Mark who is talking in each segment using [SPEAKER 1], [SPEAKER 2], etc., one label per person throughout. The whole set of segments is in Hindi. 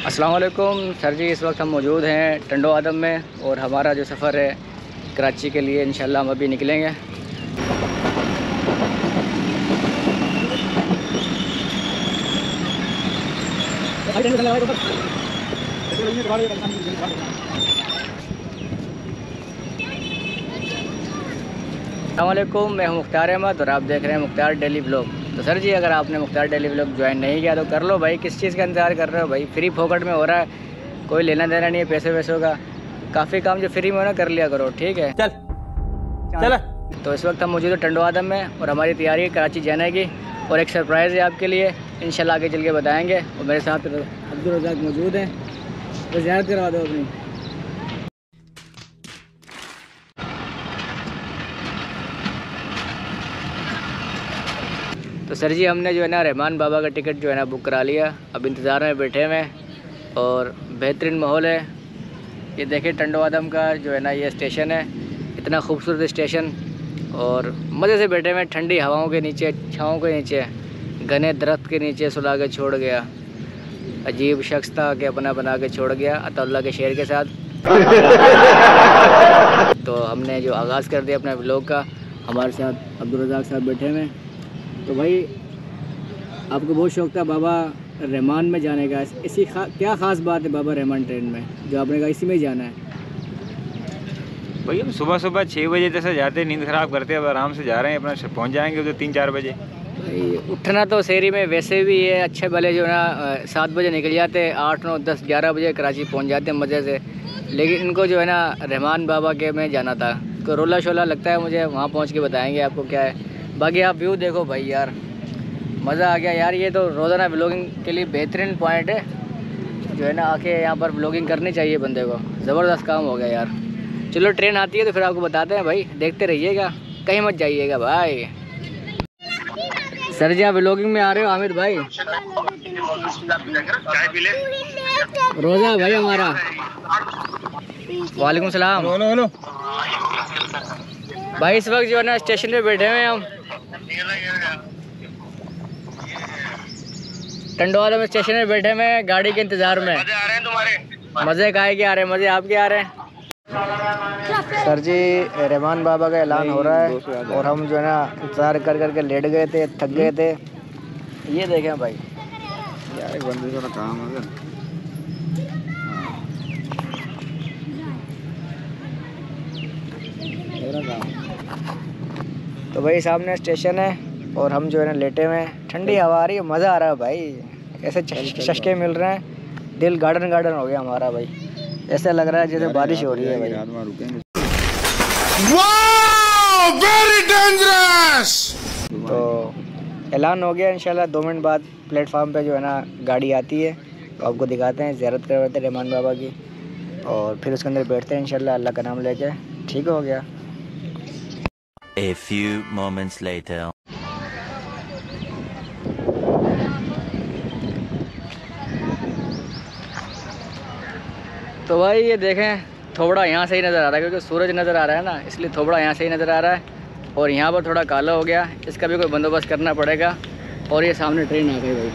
[SPEAKER 1] अस्सलाम वालेकुम सर जी। इस वक्त हम मौजूद हैं टंडो आदम में और हमारा जो सफ़र है कराची के लिए इंशाल्लाह हम अभी निकलेंगे। अस्सलाम वालेकुम, मैं हूं मुख्तार अहमद और आप देख रहे हैं मुख्तार डेली व्लॉग। तो सर जी, अगर आपने मुख्तार डेली व्लॉग ज्वाइन नहीं किया तो कर लो भाई, किस चीज़ का इंतज़ार कर रहे हो भाई। फ्री फोकट में हो रहा है, कोई लेना देना नहीं है पैसे वैसों का। काफ़ी काम जो फ्री में हो ना कर लिया करो, ठीक है। चल। तो इस वक्त हम मौजूद हैं टंडो आदम में और हमारी तैयारी है कराची जाने की और एक सरप्राइज़ है आपके लिए, इंशाल्लाह आगे चल के बताएँगे। और मेरे साथ अब्दुल रज़ाक मौजूद हैं, तो ज़ियारत करवा दो अपनी। तो सर जी, हमने जो है ना रहमान बाबा का टिकट जो है ना बुक करा लिया। अब इंतज़ार में बैठे हुए हैं और बेहतरीन माहौल है। ये देखिए टंडो आदम का जो है ना ये स्टेशन है, इतना खूबसूरत स्टेशन और मज़े से बैठे हुए हैं ठंडी हवाओं के नीचे, छाँव के नीचे, घने दरख्त के नीचे सुला के छोड़ गया। अजीब शख्स था कि अपना बना के छोड़ गया अताउल्लाह के शेर के साथ। तो हमने जो आगाज़ कर दिया अपने व्लॉग का, हमारे साथ अब्दुल रज़ाक साहब बैठे हुए हैं। तो भाई आपको बहुत शौक़ था बाबा रहमान में जाने का, इसी क्या ख़ास बात है बाबा रहमान ट्रेन में जो आपने कहा इसी में ही जाना है?
[SPEAKER 2] भाई हम सुबह 6 बजे जैसे जाते, नींद ख़राब करते, अब आराम से जा रहे हैं, अपना पहुंच जाएंगे तो 3-4 बजे।
[SPEAKER 1] भाई उठना तो शहरी में वैसे भी है अच्छे भले जो ना 7 बजे निकल जाते, 8, 9, 10, 11 बजे कराची पहुंच जाते हैं मज़े से। लेकिन इनको जो है ना रहमान बाबा के में जाना था, तो रोला शोला लगता है मुझे, वहाँ पहुँच के बताएँगे आपको क्या है। बाकी आप व्यू देखो भाई यार, मज़ा आ गया यार। ये तो रोज़ाना व्लॉगिंग के लिए बेहतरीन पॉइंट है, जो है ना आके यहाँ पर व्लॉगिंग करनी चाहिए बंदे को। ज़बरदस्त काम हो गया यार। चलो ट्रेन आती है तो फिर आपको बताते हैं भाई, देखते रहिएगा, कहीं मत जाइएगा भाई। सर जी आप व्लॉगिंग में आ रहे हो हामिद भाई? रोज़ा भाई हमारा। वालेकुम सलाम।
[SPEAKER 2] हेलो
[SPEAKER 1] भाई इस वक्त जो है ना स्टेशन पे बैठे हुए हैं हम, टंडो आदम स्टेशन में बैठे हुए हैं गाड़ी के इंतज़ार में। मज़े आ रहे हैं तुम्हारे? मज़े काहे के आ रहे हैं, मज़े आपके आ रहे हैं। सर जी रहमान बाबा का ऐलान हो रहा है और हम जो है ना इंतज़ार कर करके लेट गए थे, थक गए थे। ये देखें भाई
[SPEAKER 2] यार, एक बंदे का काम है।
[SPEAKER 1] तो भाई सामने स्टेशन है और हम जो है ना लेटे हुए हैं, ठंडी हवा आ रही है, मज़ा आ रहा है भाई। ऐसे चस्के मिल रहे हैं, दिल गार्डन गार्डन हो गया हमारा भाई। ऐसा लग रहा है जैसे बारिश हो रही है भाई।
[SPEAKER 3] Wow, very dangerous.
[SPEAKER 1] तो ऐलान हो गया, इंशाल्लाह 2 मिनट बाद प्लेटफार्म पे जो है ना गाड़ी आती है, तो आपको दिखाते हैं, ज़ियारत करवाते हैं रहमान बाबा की और फिर उसके अंदर बैठते हैं इंशाल्लाह अल्लाह का नाम लेके। ठीक हो गया।
[SPEAKER 4] A few moments later.
[SPEAKER 1] तो भाई ये देखें, थोड़ा यहाँ से ही नज़र आ रहा है क्योंकि सूरज नज़र आ रहा है ना, इसलिए थोड़ा यहाँ से ही नज़र आ रहा है। और यहाँ पर थोड़ा काला हो गया, इसका भी कोई बंदोबस्त करना पड़ेगा। और ये सामने ट्रेन आ गई भाई।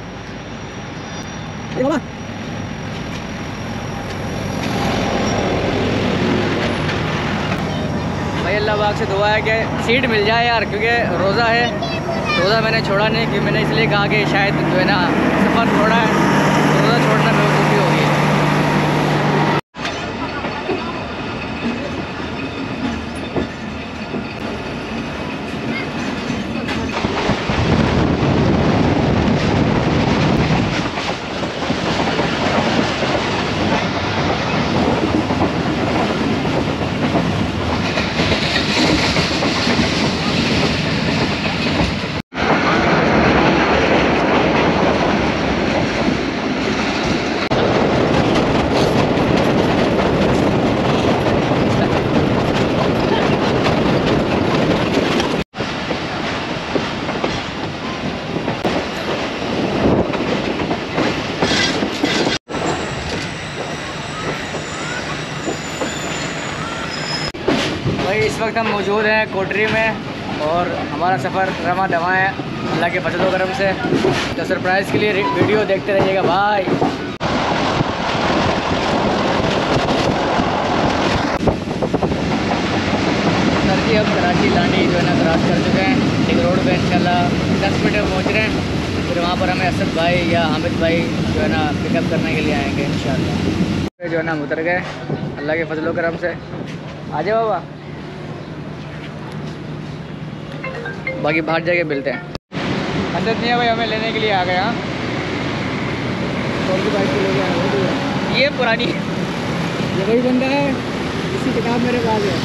[SPEAKER 1] भाई अल्लाह पाक से दुआ है कि सीट मिल जाए यार, क्योंकि रोज़ा है। रोज़ा मैंने छोड़ा नहीं, क्योंकि मैंने इसलिए कहा कि शायद जो है ना सफ़र छोड़ा है, रोज़ा छोड़ना बेवकूफ़ी होगी। भाई इस वक्त हम मौजूद हैं कोटरी में और हमारा सफ़र रमा दवा है अल्लाह के फजल व करम से। तो सरप्राइज़ के लिए वीडियो देखते रहिएगा भाई। कराची दांडी जो है ना क्रॉस कर चुके हैं। एक रोड पे इंशाल्लाह 10 मिनट में पहुँच रहे हैं। फिर वहाँ पर हमें असद भाई या हामिद भाई जो है ना पिकअप करने के लिए आएंगे इंशाल्लाह। जो है ना हम उतर गए अल्लाह के फजलो करम से। आ जाओ बाबा, बाकी बाहर जाके मिलते हैं। असद मियाँ भाई हमें लेने के लिए आ गए। हाँ, कौन सी बाइक लेके आए? ये पुरानी, ये वही बंदा है, इसकी किताब मेरे पास है।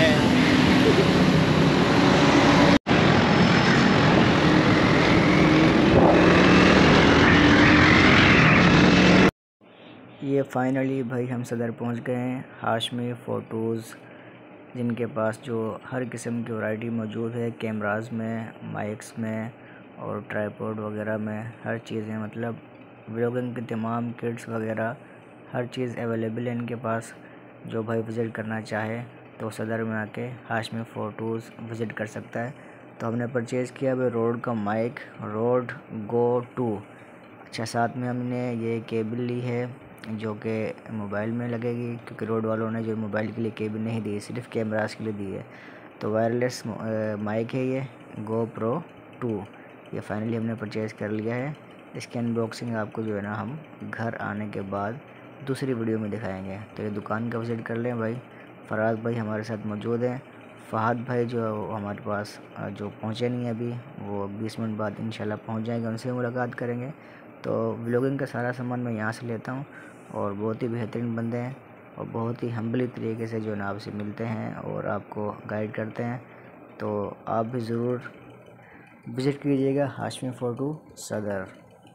[SPEAKER 1] ये फाइनली भाई हम सदर पहुंच गए हैं। हाशमी फ़ोटोज़, जिनके पास जो हर किस्म की वैरायटी मौजूद है, कैमराज में, माइक्स में और ट्राइपॉड वगैरह में, हर चीज़ है। मतलब व्लॉगिंग के तमाम किट्स वगैरह हर चीज़ अवेलेबल है इनके पास। जो भाई विज़िट करना चाहे तो सदर में आके हाशमी फ़ोटोज़ विज़िट कर सकता है। तो हमने परचेज़ किया भाई रोड का माइक, रोड गो 2। अच्छा, साथ में हमने ये केबल ली है जो कि मोबाइल में लगेगी, क्योंकि रोड वालों ने जो मोबाइल के लिए केबल नहीं दी, सिर्फ कैमरास के लिए दी है। तो वायरलेस माइक है ये GoPro 2। ये फाइनली हमने परचेज़ कर लिया है। इसकी अनबॉक्सिंग आपको जो है ना हम घर आने के बाद दूसरी वीडियो में दिखाएंगे। तो ये दुकान का विज़िट कर लें भाई। फराज भाई हमारे साथ मौजूद हैं। फ़हद भाई जो हमारे पास जो पहुँचे नहीं अभी, वो 20 मिनट बाद इंशाल्लाह पहुँच जाएंगे, उनसे मुलाकात करेंगे। तो व्लॉगिंग का सारा सामान मैं यहाँ से लेता हूँ और बहुत ही बेहतरीन बंदे हैं और बहुत ही हम्बली तरीके से जो है ना आपसे मिलते हैं और आपको गाइड करते हैं। तो आप भी ज़रूर विज़िट कीजिएगा हाशमी फ़ोटो सदर।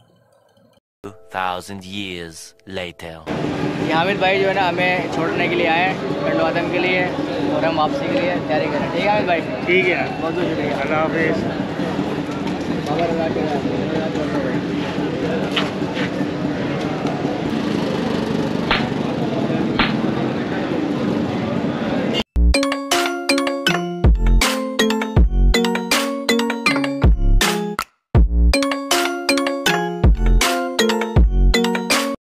[SPEAKER 4] 2000 years later.
[SPEAKER 1] ये हामिद भाई जो है ना हमें छोड़ने के लिए आए हैं टंडवादन के लिए और हम वापसी के लिए तैयारी करें। ठीक है हामिद भाई? ठीक है, बहुत बहुत शुक्रिया। अल्लाह हाफ़िज़।